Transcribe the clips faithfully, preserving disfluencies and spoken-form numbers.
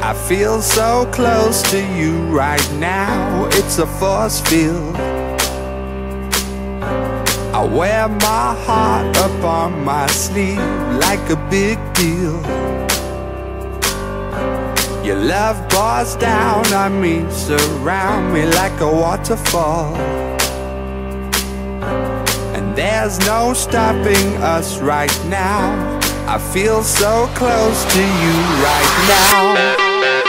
I feel so close to you right now, it's a force field. I wear my heart up on my sleeve like a big deal. Your love pours down on me, surround me like a waterfall. And there's no stopping us right now, I feel so close to you right now.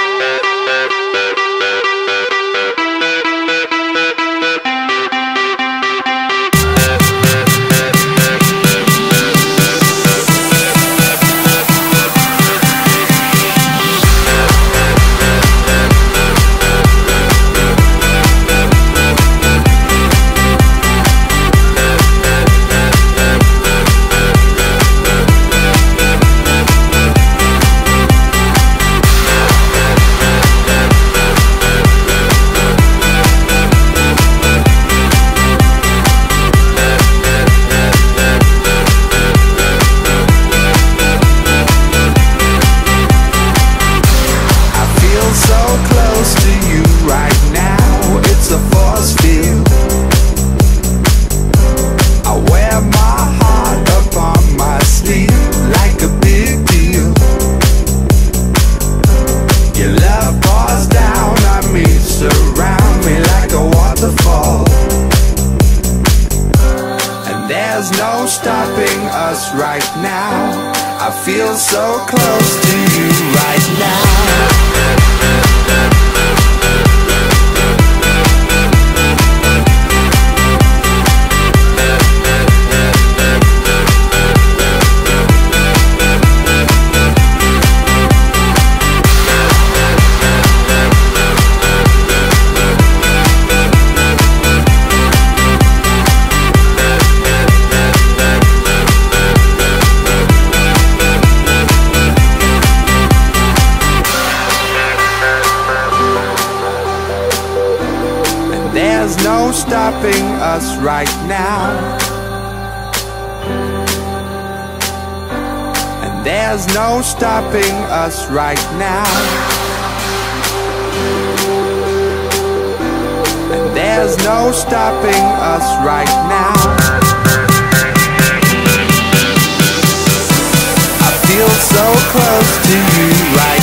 There's no stopping us right now, I feel so close to you right now. There's no stopping us right now, and there's no stopping us right now, and there's no stopping us right now. I feel so close to you right now.